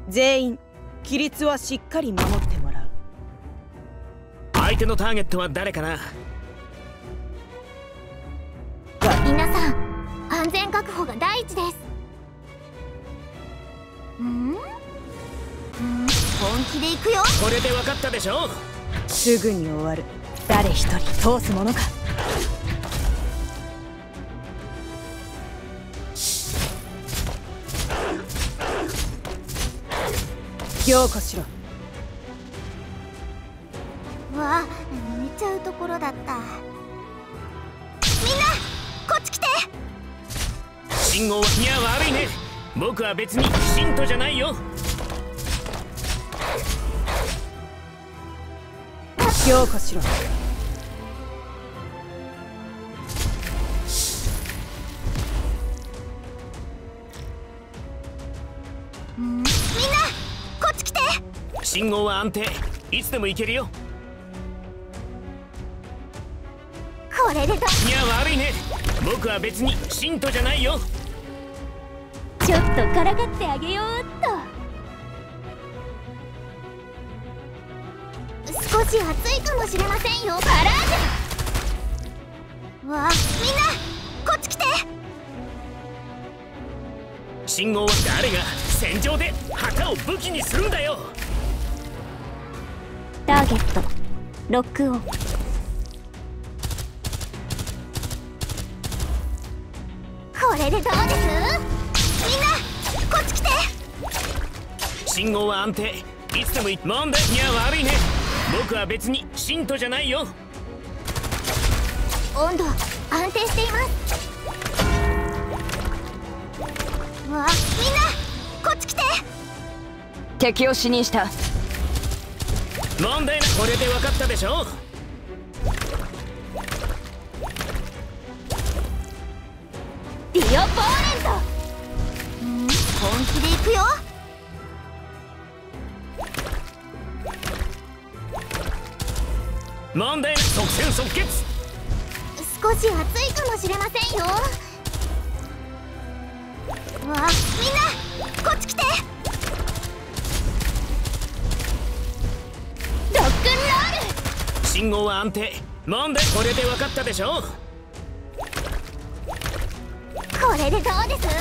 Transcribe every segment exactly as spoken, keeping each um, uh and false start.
全員規律はしっかり守ってもらう。 相手のターゲットは誰かな。 皆さん、安全確保が第一です。んん本気で行くよ。 これで分かったでしょ。 すぐに終わる。誰一人通すものか。凝固しろ。 わあ、寝ちゃうところだった。みんなこっち来て。 信号は、いや悪いね。僕は別に信徒じゃないよ。 凝固しろ。 んみんなこっち来て。 信号は安定。いつでも行けるよ。 これでど。いや悪いね。僕は別に信徒じゃないよ。 ちょっとからかってあげようっと。少し暑いかもしれませんよ。パラージュ。わあ、みんなこっち来て。 信号は誰が戦場で旗を武器にするんだよ。 ターゲットロックオン。これでどうです？みんなこっち来て。 信号は安定。いつでもいい。問題。いや悪いね。僕は別に信徒じゃないよ。 温度安定しています。わあ、みんなこっち来て。 敵を死認した。 問題な。これで分かったでしょ。 ディオポーレント。ん本気で行くよ。 問題な。即戦即決。 少し暑いかもしれませんよ。わあ、みんなこっち来て。ロックンロール。 信号は安定。問題。これで分かったでしょ。 これでどうです？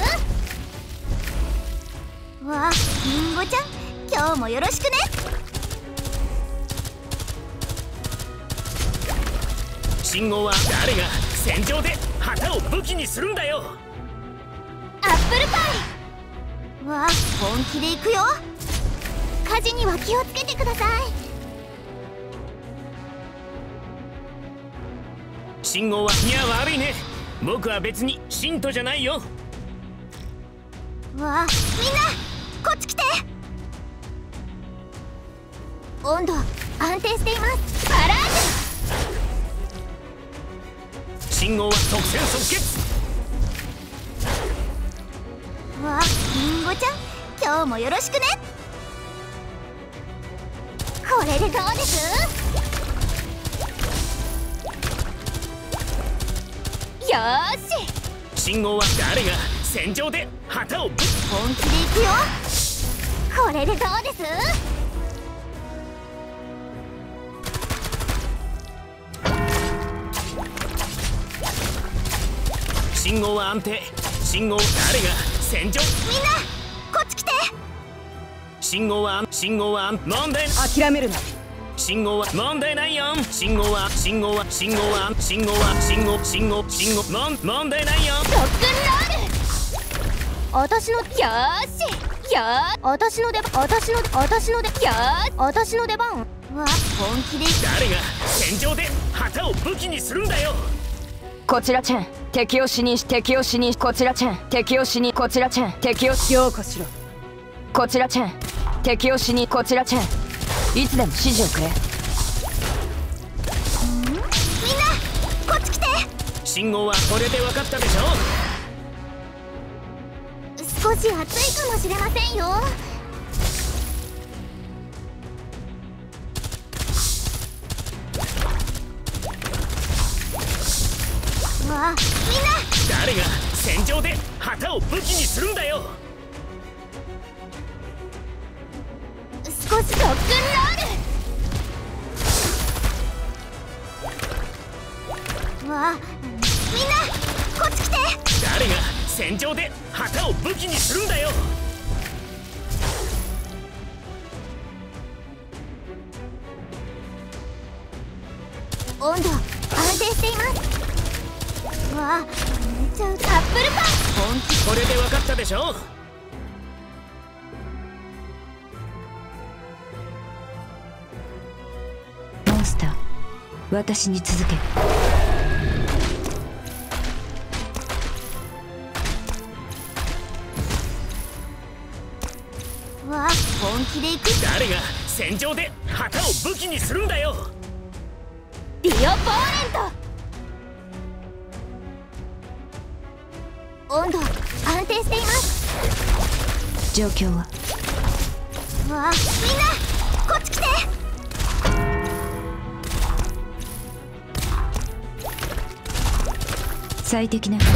わあ、リンゴちゃん今日もよろしくね。 信号は誰が戦場で旗を武器にするんだよ。 アップルパイ。わあ、本気で行くよ。火事には気をつけてください。 信号は、いや悪いね。僕は別に信徒じゃないよ。 わあ、みんなこっち来て。温度安定しています。パラージュ。 信号は即戦即決。 わあ、リンゴちゃん今日もよろしくね。これでどうです？よーし。 信号は誰が戦場で旗をぶっ。 本気で行くよ。これでどうです？ 信号は安定。信号誰が戦場。 みんなこっち来て。 信号は信号は問題。 諦めるな。 信号は問題ないよ。信号は信号は信号は信号は信号信号信号もん問題ないよ。 ロックンロール。私のよーし。よー私の出番。私の私の出よー私の出番。わ本気で。 誰が戦場で旗を武器にするんだよ。 こちらチェン敵を死認し敵を死認しこちらチェン敵を死認こちらチェン敵を凝固しろ。こちらチェン敵を死認こちらチェンいつでも指示をくれ。 んみんなこっち来て。 信号はこれで分かったでしょ。 少し暑いかもしれませんよ。わあ、みんな誰が戦場で旗を武器にするんだよ。 戦場で旗を武器にするんだよ。 温度安定しています。わあ、めっちゃアップルパイ。本気。 これで分かったでしょ。 モンスター、私に続け。 わあ、本気で行く。 誰が戦場で旗を武器にするんだよ。 ビオポーレント。温度安定しています。 状況は。 わあ、みんなこっち来て。 最適な。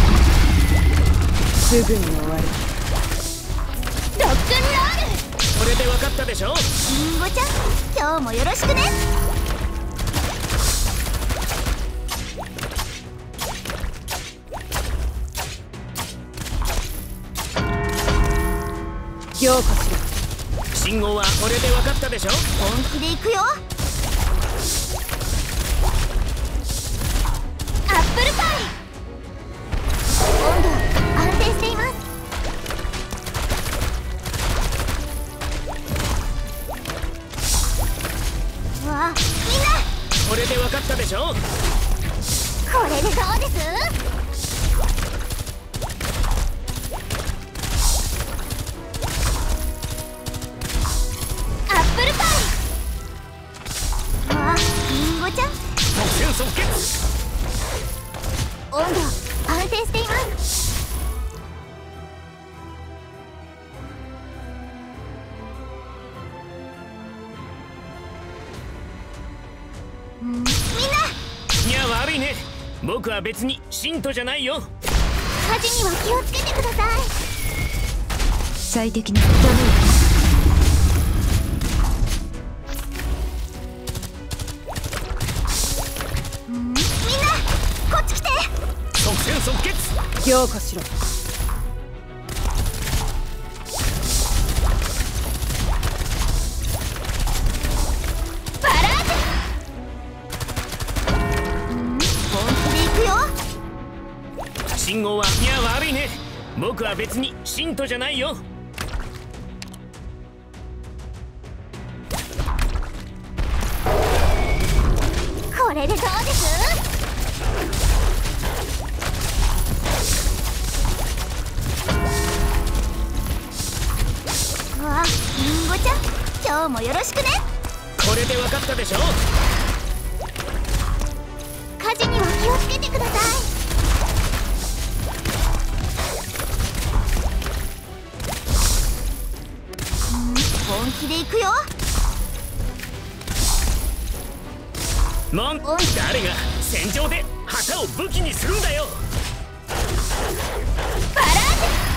すぐに終わる。 ロックンロール。 これで分かったでしょ。 リンゴちゃん、今日もよろしくね。 ようこそ。信号はこれで分かったでしょ。 本気で行くよ。アップルパイ。温度安定しています。わあ、みんなこれで分かったでしょ。 これでどうです？ 即決。 温度安定しています。ん、みんな。 いや悪いね。僕は別に信徒じゃないよ。 火事には気をつけてください。 最適な。 即戦即決。 強化しろ。 バラージュ。ん、本気で行くよ。 信号は。いや悪いね。僕は別に信徒じゃないよ。 これでどうです？わあ、リンゴちゃん、今日もよろしくね。 これで分かったでしょ。 火事には気をつけてください。ん、本気で行くよ。 モン、誰が戦場で旗を武器にするんだよ。 バラージ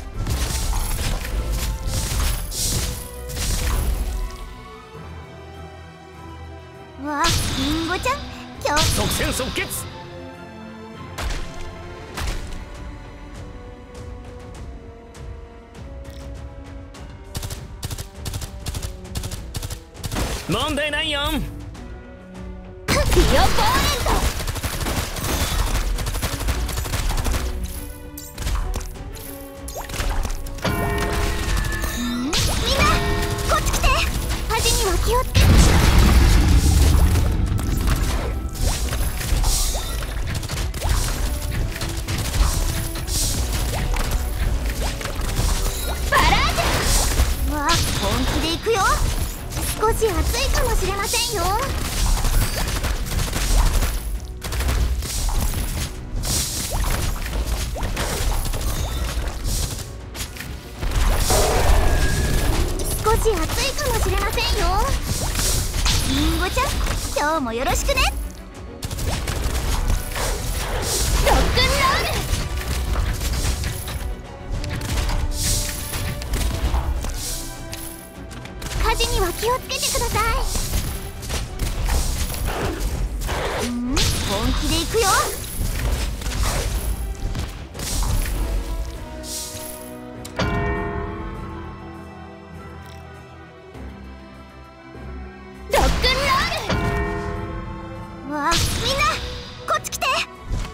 ュ。わあ、リンゴちゃん、今日即戦即決。問題ないよ。 ビオポーレント。ん、みんなこっち来て。火事には気をつけ。バラージュ。わあ、本気で行くよ。少し暑いかもしれませんよ。少し暑いかもしれませんよ。リンゴちゃん、今日もよろしくね。ロックンロール。火事には気をつけてください。ん、本気で行くよ。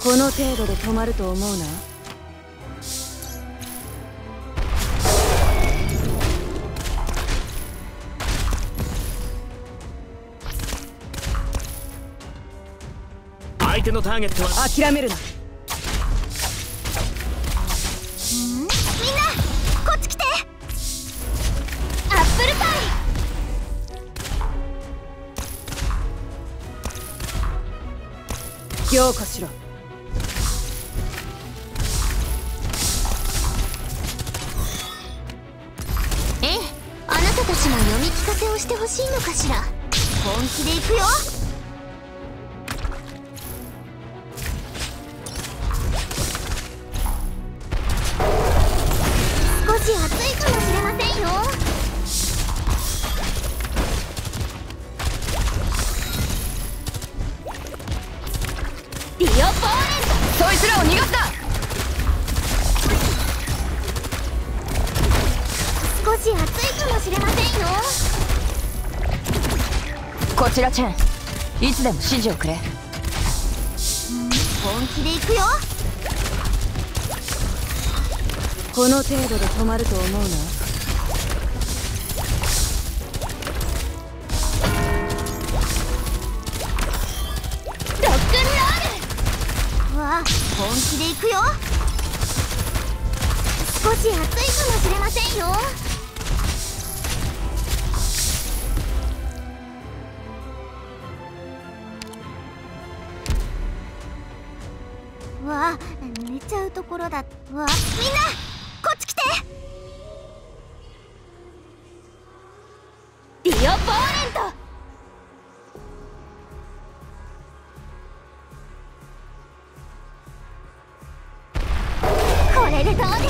この程度で止まると思うな。 相手のターゲットは諦めるな。 んみんなこっち来て。アップルパイ。 凝固しろ。 ええ、あなたたちも読み聞かせをしてほしいのかしら。本気でいくよ。少し暑いかもしれませんよ。ディオポーレント。 そいつらを逃がすな。 少し暑いかもしれませんよ。 こちらチェン、いつでも指示をくれ。 本気でいくよ。 この程度で止まると思うな。 ロックンロール。うわ、本気でいくよ。少し暑いかもしれませんよ。うわ、寝ちゃうところだ。うわ、みんなこっち来て。ディオポーレント。これでどうです？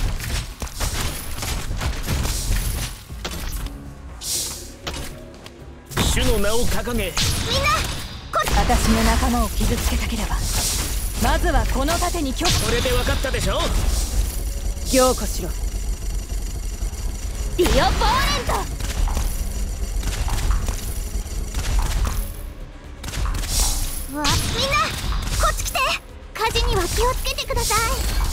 主の名を掲げ。 みんなこっち。 私の仲間を傷つけたければ、まずはこの盾に許可。 これで分かったでしょ。 凝固しろ。 ディオポーレント。うわ、みんなこっち来て。火事には気をつけてくださ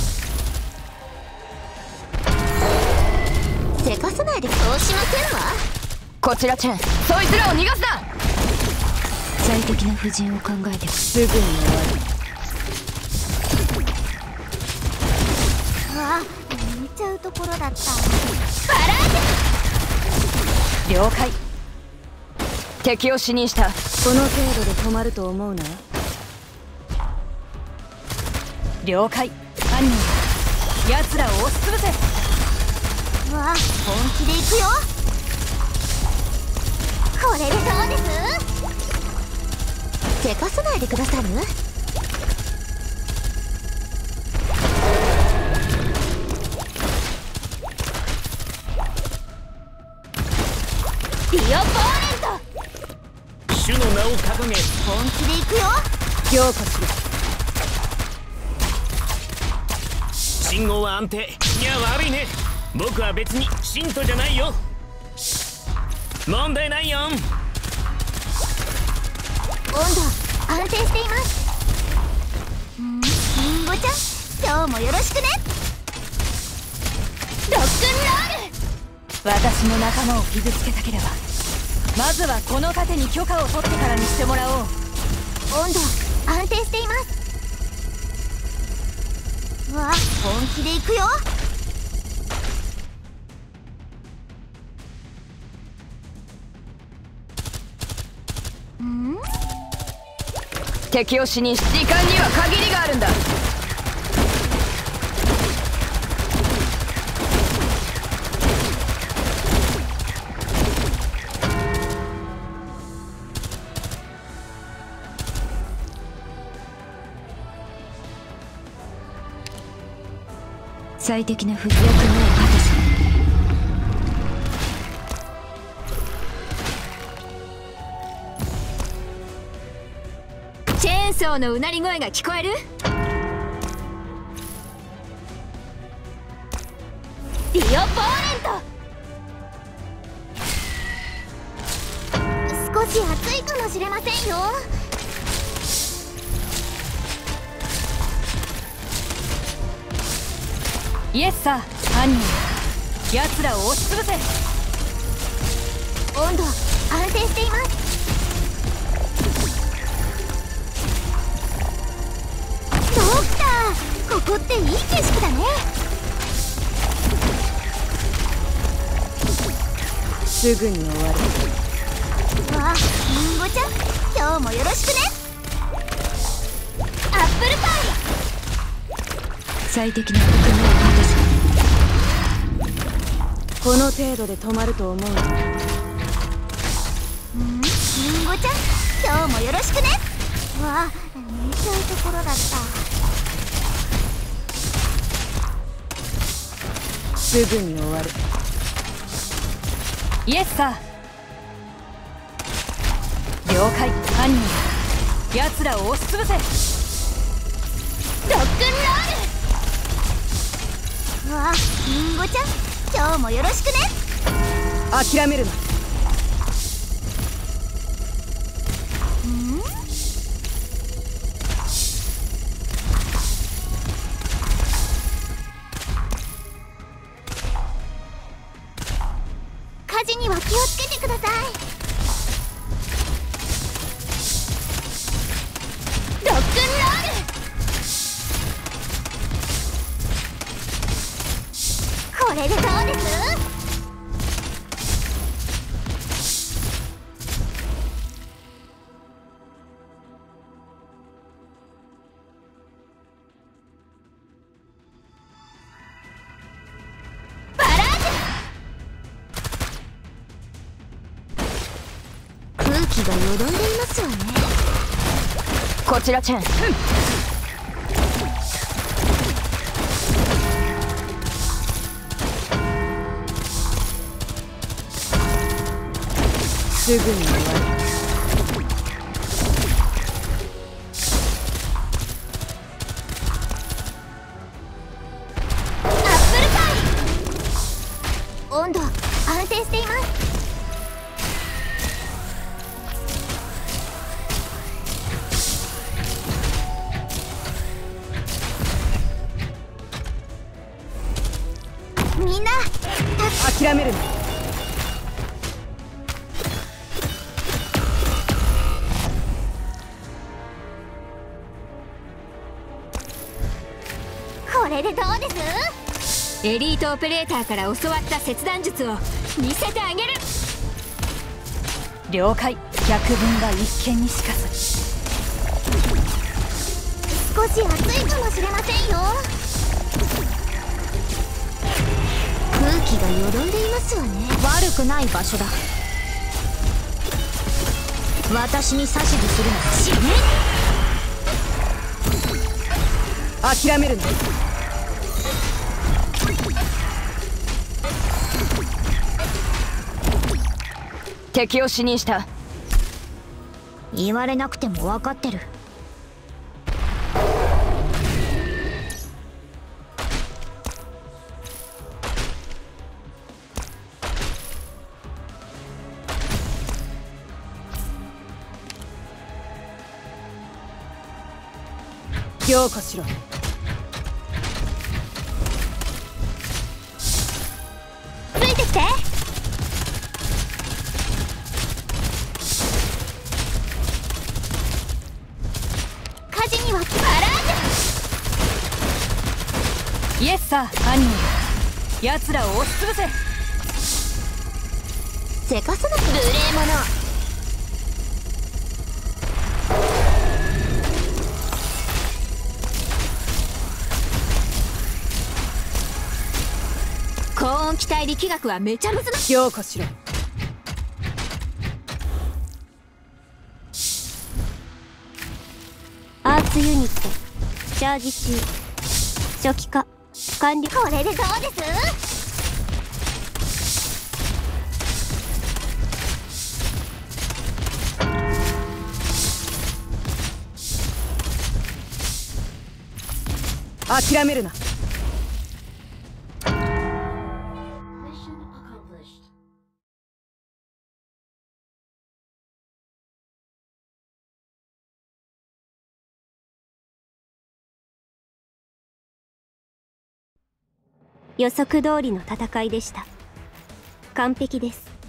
い。せかさないで。そうしませんわ。 こちらチェン、そいつらを逃がすな。 最適な布陣を考えて。 すぐに終わる。 うわ、寝ちゃうところだった。バラージ了解。敵を死認した。この程度で止まると思うな。了解。犯人、奴らを押しつぶせ。 ュ。うわ、本気でいくよ。これでどうです？せかさないでくださる？ディオポーレント。 主の名を掲げ。 本気でいくよ。 凝固しろ。 信号は安定。いや悪いね、僕は別に信徒じゃないよ。問題ないよ。 温度安定しています。んー、リンゴちゃん、今日もよろしくね。ロックンロール。 私の仲間を傷つけたければ、まずはこの盾に許可を取ってからにしてもらおう。 温度安定しています。うわ、本気でいくよ。ん？ 敵を死認し、時間には限りがあるんだ。 最適な不役目を果たす。チェーンソーのうなり声が聞こえる？ディオポーレント。少し暑いかもしれませんよ。 イエスさ犯人奴らを押しつぶせ。 温度安定しています。ドクター、ここっていい景色だね。 すぐに終わる。 わあ、リンゴちゃん、今日もよろしくね。アップルパイ。 最適な国名をこの程度で止まると思う。 うん、リンゴちゃん、今日もよろしくね。わあ、寝ちゃうところだった。 すぐに終わる。イエスさ了解。犯人奴らを押しつぶせ。 ロックンロール。わあ、リンゴちゃん、今日もよろしくね。 諦めるな。 うん火事には気をつけてください。ロックンロール。これでどうです？バラージュ。空気がよどんでいますわね。 こちらチェン、うん、すぐに終わる。 アップルパイ。温度安定しています。みんな諦めるな。 これでどうです？ エリートオペレーターから教わった切断術を見せてあげる。了解。百聞が一見にしかず。 少し暑いかもしれませんよ。空気がよどんでいますわね。悪くない場所だ。私に指図するな。死ね。 諦めるな。敵を死認した。 言われなくても分かってる。 強化しろ。 ついてきて。火事にはバラージュ。 イエスさ犯人奴らを押しつぶせ。 せかすな無礼者。高温気体力学はめちゃむずな。 強化しろ。 アーツユニットチャージ中。初期化完了。これでどうです？ 諦めるな。 予測通りの戦いでした。完璧です。